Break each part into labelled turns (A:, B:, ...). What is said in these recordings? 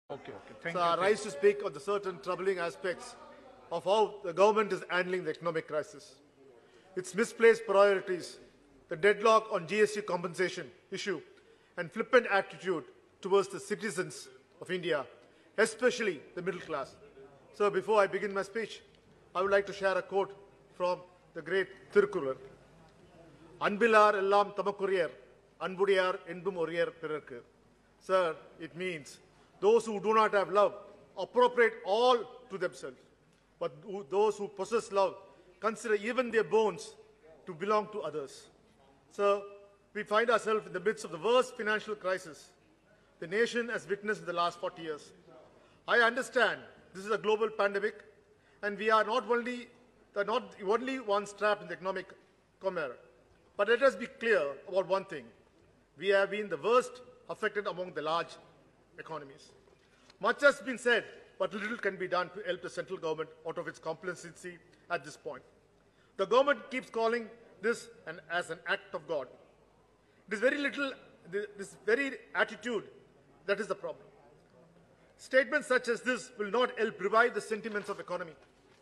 A: Thank
B: So
A: you.
B: I rise to speak on the certain troubling aspects of how the government is handling the economic crisis. Its misplaced priorities, the deadlock on GST compensation issue, and flippant attitude towards the citizens of India, especially the middle class. So before I begin my speech, I would like to share a quote from the great Thirukkural. Anbilar ellam tamakuriyar, anbudiyar enbum oriyar pirarku. Sir, it means those who do not have love appropriate all to themselves. But those who possess love consider even their bones to belong to others. So we find ourselves in the midst of the worst financial crisis the nation has witnessed in the last 40 years. I understand this is a global pandemic, and we are not the only ones trapped in the economic commerce. But let us be clear about one thing. We have been the worst affected among the large economies. Much has been said, but little can be done to help the central government out of its complacency at this point. The government keeps calling this as an act of God. It is this very attitude that is the problem. Statements such as this will not help revive the sentiments of economy.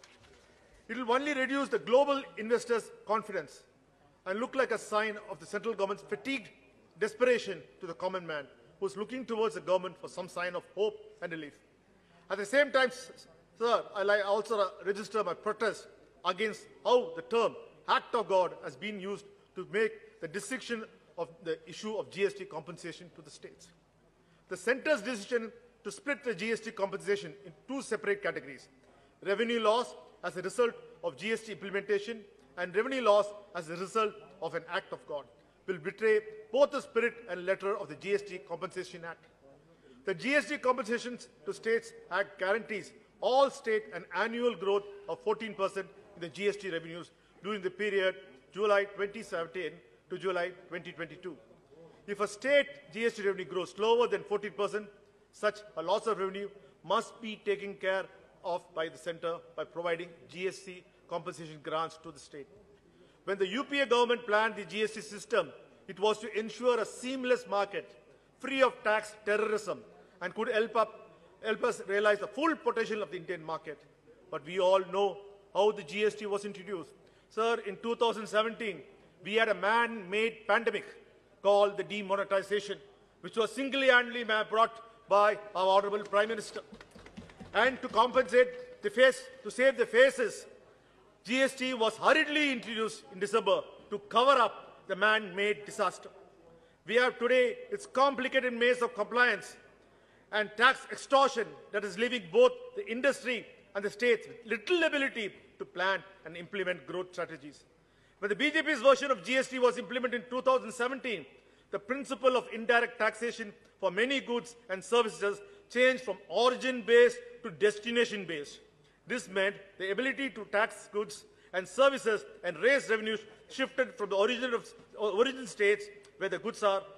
B: It will only reduce the global investors' confidence and look like a sign of the central government's fatigued desperation to the common man who is looking towards the government for some sign of hope and relief. At the same time, sir, I also register my protest against how the term act of God has been used to make the distinction of the issue of GST compensation to the states. The centre's decision to split the GST compensation in two separate categories, revenue loss as a result of GST implementation and revenue loss as a result of an act of God, will betray both the spirit and letter of the GST Compensation Act. The GST Compensations to States Act guarantees all state an annual growth of 14% in the GST revenues during the period July 2017 to July 2022. If a state GST revenue grows slower than 14%, such a loss of revenue must be taken care of by the centre by providing GST compensation grants to the state. When the UPA government planned the GST system, it was to ensure a seamless market, free of tax terrorism, and could help us realize the full potential of the Indian market. But we all know how the GST was introduced. Sir, in 2017, we had a man-made pandemic called the demonetization, which was single-handedly brought by our Honorable Prime Minister. And to compensate to save the faces, GST was hurriedly introduced in December to cover up the man-made disaster. We have today its complicated maze of compliance and tax extortion that is leaving both the industry and the states with little ability to plan and implement growth strategies. When the BJP's version of GST was implemented in 2017, the principle of indirect taxation for many goods and services changed from origin-based to destination-based. This meant the ability to tax goods and services and raise revenues shifted from the origin states where the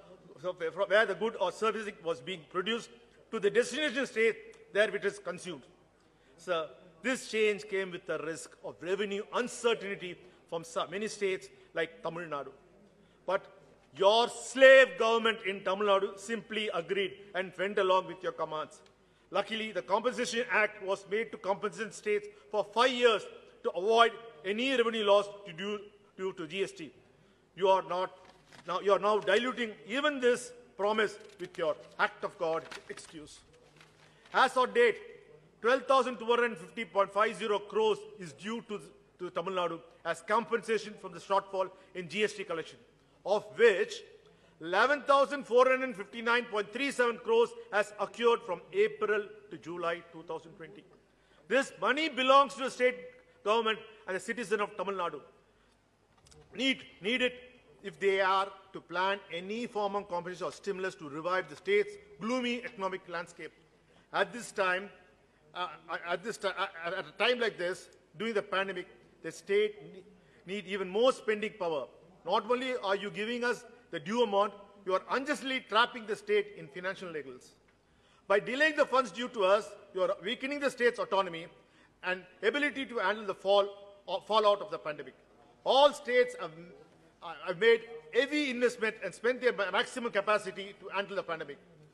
B: good or service was being produced to the destination state there it is consumed. So this change came with the risk of revenue uncertainty from many states like Tamil Nadu. But your slave government in Tamil Nadu simply agreed and went along with your commands. Luckily, the Compensation Act was made to compensate states for 5 years to avoid any revenue loss due to GST. You are now diluting even this promise with your act of God excuse. As of date, 12,250.50 crores is due to Tamil Nadu as compensation from the shortfall in GST collection, of which 11,459.37 crores has occurred from April to July 2020. This money belongs to the state government and the citizen of Tamil Nadu. Need it if they are to plan any form of compensation or stimulus to revive the state's gloomy economic landscape. At a time like this, during the pandemic, the state need even more spending power. Not only are you giving us the due amount, you are unjustly trapping the state in financial legals. By delaying the funds due to us, you are weakening the state's autonomy and ability to handle the fallout of the pandemic. All states have made heavy investment and spent their maximum capacity to handle the pandemic.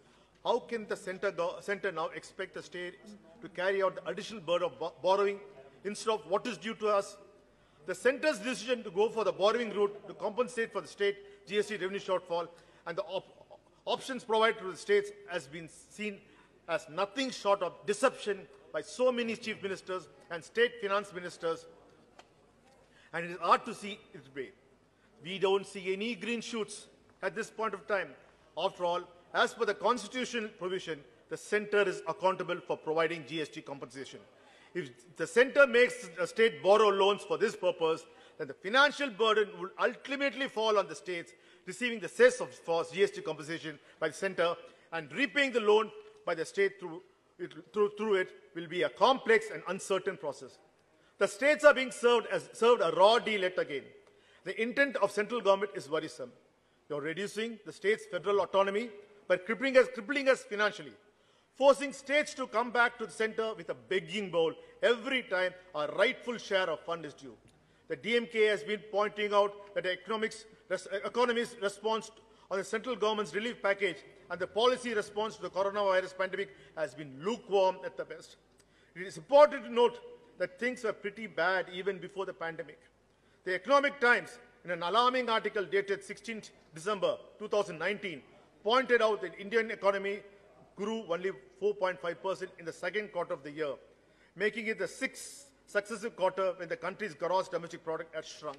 B: how can the center now expect the states to carry out the additional burden of borrowing instead of what is due to us? The center's decision to go for the borrowing route to compensate for the state GST revenue shortfall and the options provided to the states has been seen as nothing short of deception by so many chief ministers and state finance ministers, and it is hard to see its way. We don't see any green shoots at this point of time. After all, as per the constitutional provision, the center is accountable for providing GST compensation. If the center makes the state borrow loans for this purpose, then the financial burden will ultimately fall on the states receiving the cess for GST compensation by the center, and repaying the loan by the state through it will be a complex and uncertain process. The states are being served a raw deal yet again. The intent of central government is worrisome. You're reducing the state's federal autonomy by crippling us financially, forcing states to come back to the center with a begging bowl every time a rightful share of fund is due. The DMK has been pointing out that the economy's response on the central government's relief package and the policy response to the coronavirus pandemic has been lukewarm at the best. It is important to note that things were pretty bad even before the pandemic. The Economic Times, in an alarming article dated 16th December 2019, pointed out that the Indian economy grew only 4.5% in the second quarter of the year, making it the sixth successive quarter when the country's gross domestic product had shrunk.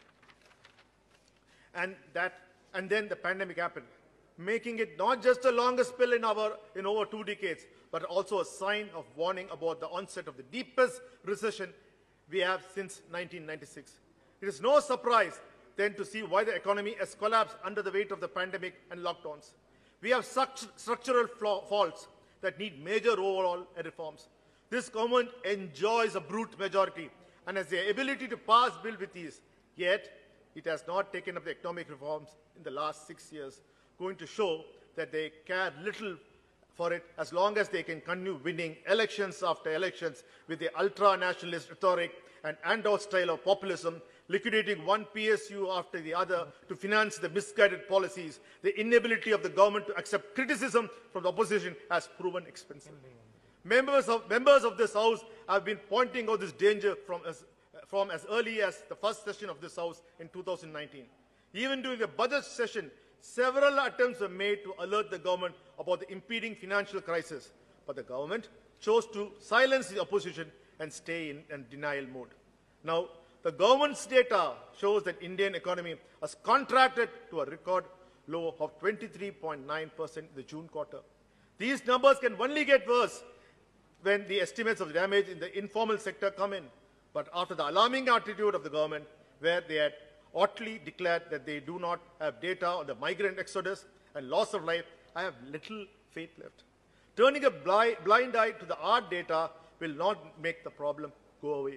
B: And then the pandemic happened, making it not just the longest spell in over 2 decades, but also a sign of warning about the onset of the deepest recession we have since 1996. It is no surprise then to see why the economy has collapsed under the weight of the pandemic and lockdowns. We have such structural faults that need major overall reforms. This government enjoys a brute majority and has the ability to pass bill with ease, yet it has not taken up the economic reforms in the last 6 years, going to show that they care little for it as long as they can continue winning elections after elections with the ultra-nationalist rhetoric and handout style of populism, liquidating one PSU after the other to finance the misguided policies. The inability of the government to accept criticism from the opposition has proven expensive. Members of this House have been pointing out this danger from as early as the first session of this House in 2019. Even during the budget session, several attempts were made to alert the government about the impending financial crisis, but the government chose to silence the opposition and stay in denial mode. Now, the government's data shows that Indian economy has contracted to a record low of 23.9% in the June quarter. These numbers can only get worse when the estimates of damage in the informal sector come in. But after the alarming attitude of the government, where they had oddly declared that they do not have data on the migrant exodus and loss of life, I have little faith left. Turning a blind eye to the hard data will not make the problem go away.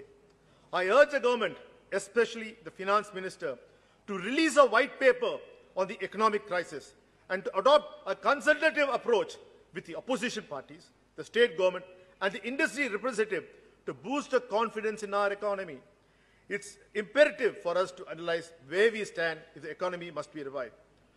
B: I urge the government, especially the finance minister, to release a white paper on the economic crisis and to adopt a consultative approach with the opposition parties, the state government, and the industry representative to boost the confidence in our economy. It's imperative for us to analyze where we stand if the economy must be revived.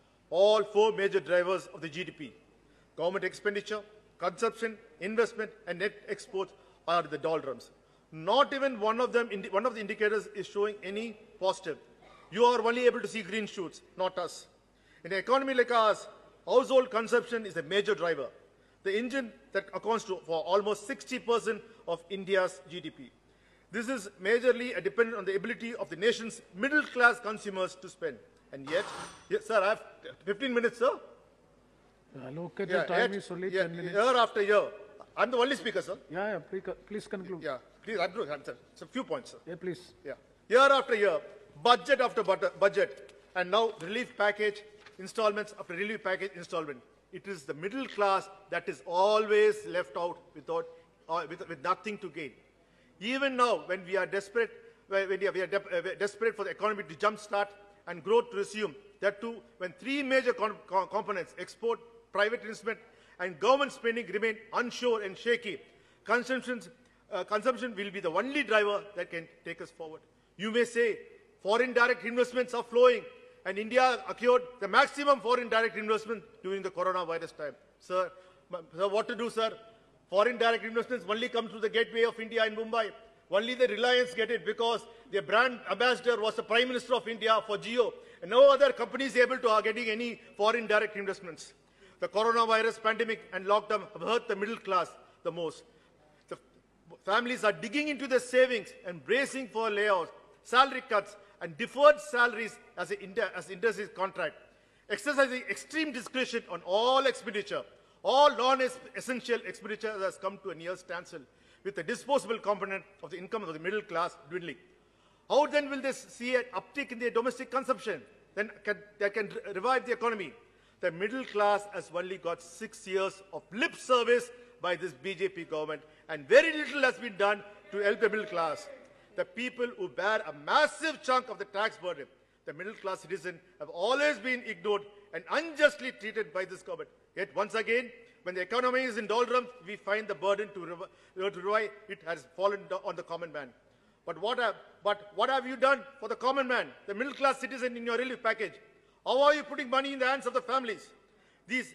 B: All 4 major drivers of the GDP, government expenditure, consumption, investment, and net exports, are the doldrums. Not even one of the indicators is showing any positive. You are only able to see green shoots, not us. In an economy like ours, household consumption is a major driver, the engine that accounts for almost 60% of India's GDP. This is majorly dependent on the ability of the nation's middle-class consumers to spend. And yet, yes, sir, I have 15 minutes, sir.
A: Allocated time is only 10 minutes.
B: Year after year. I'm the only speaker, sir.
A: Yeah, please conclude.
B: Yeah, please, I'm through, sir. It's a few points, sir.
A: Yeah, please.
B: Yeah. Year after year, budget after budget, and now relief package installments after relief package installment. It is the middle class that is always left out with nothing to gain. Even now, when we are desperate, desperate for the economy to jumpstart and growth to resume, that too, when 3 major components, export, private investment, and government spending remain unsure and shaky, consumption will be the only driver that can take us forward. You may say foreign direct investments are flowing, and India acquired the maximum foreign direct investment during the coronavirus time. Sir, So what to do, sir? Foreign direct investments only come through the gateway of India in Mumbai. Only the Reliance get it because their brand ambassador was the Prime Minister of India for Jio. And no other company is able to are getting any foreign direct investments. The coronavirus pandemic and lockdown have hurt the middle class the most. The families are digging into their savings and bracing for layoffs, salary cuts, and deferred salaries as industry's contract. Exercising extreme discretion on all expenditure. All non-essential expenditure has come to a near standstill, with the disposable component of the income of the middle class dwindling. How then will they see an uptick in their domestic consumption that can revive the economy? The middle class has only got 6 years of lip service by this BJP government, and very little has been done to help the middle class. The people who bear a massive chunk of the tax burden, the middle class citizen, have always been ignored and unjustly treated by this government. Yet once again, when the economy is in doldrums, we find the burden to revive it has fallen on the common man. But what have you done for the common man, the middle class citizen, in your relief package? How are you putting money in the hands of the families? These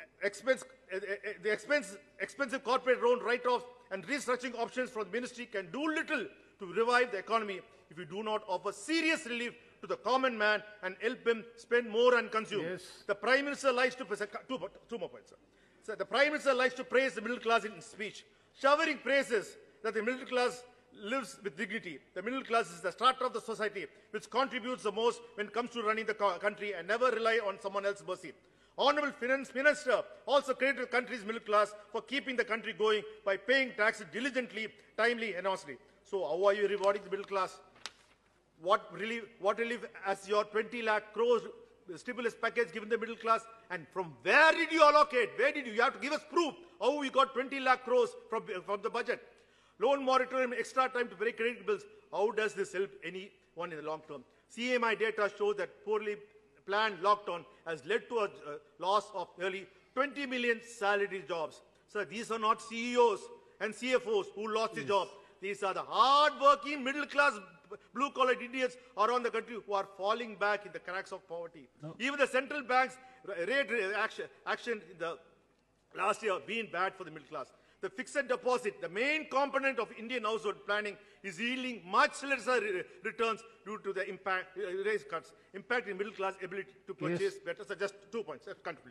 B: expensive corporate loan write-offs and restructuring options from the ministry can do little to revive the economy if you do not offer serious relief to the common man and help him spend more and consume.
A: Yes.
B: The Prime Minister likes to two more points, sir. So the Prime Minister likes to praise the middle class in speech, showering praises that the middle class lives with dignity. The middle class is the strata of the society which contributes the most when it comes to running the country and never rely on someone else's mercy. Honorable Finance Minister also credited the country's middle class for keeping the country going by paying taxes diligently, timely and honestly. So how are you rewarding the middle class? What relief has your 20 lakh crores stimulus package given the middle class? And from where did you allocate? Where did you have to give us proof how we got 20 lakh crores from the budget? Loan moratorium, extra time to pay credit bills. How does this help anyone in the long term? CMI data shows that poorly planned lockdown has led to a loss of nearly 20 million salaried jobs. So these are not CEOs and CFOs who lost their jobs. These are the hard-working middle-class blue-collar idiots around the country who are falling back in the cracks of poverty. No. Even the central bank's rate action in the last year being bad for the middle class. The fixed deposit, the main component of Indian household planning, is yielding much lesser returns due to the rate cuts, impacting middle class ability to purchase better. So just 2 points.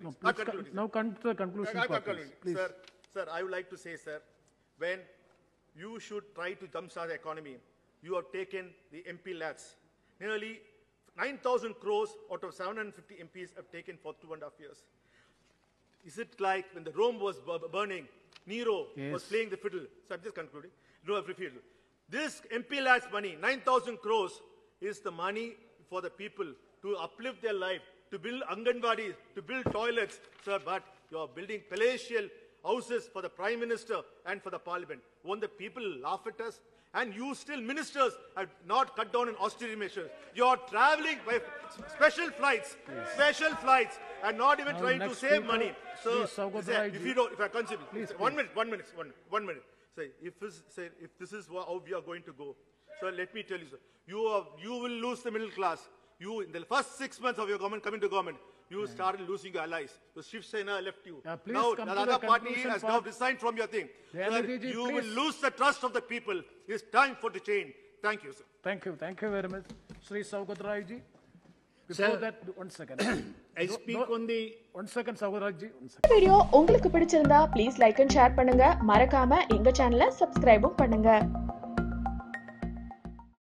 A: Now come to the conclusion.
B: Please. Sir, I would like to say, sir, when you should try to jumpstart the economy, you have taken the MP lads. Nearly 9,000 crores out of 750 MPs have taken for 2.5 years. Is it like when the Rome was burning, Nero was playing the fiddle? So I'm just concluding. No, fiddle. This MP lads money, 9,000 crores, is the money for the people to uplift their life, to build Anganwadis, to build toilets, sir, but you are building palatial houses for the Prime Minister and for the Parliament. Won't the people laugh at us? And you still, ministers, have not cut down on austerity measures. You are traveling by special flights, and not even trying to save money. So, if I consider, one minute. Say, if this is how we are going to go, so let me tell you, sir, you will lose the middle class. You, in the first 6 months of your government coming to government, you started losing your allies. The Shiv Sena left you. Now the other party has now resigned from your thing. Sir, you will lose the trust of the people. It's time for the change. Thank you, sir.
A: Thank you very much. Sri Saugat Rai ji. Before that, 1 second.
C: I speak on the...
A: 1 second, Saugat Rai ji.
D: Video உங்களுக்கு பிடிச்சிருந்தா please like and share பண்ணுங்க. மறக்காம எங்க சேனலை subscribe பண்ணுங்க.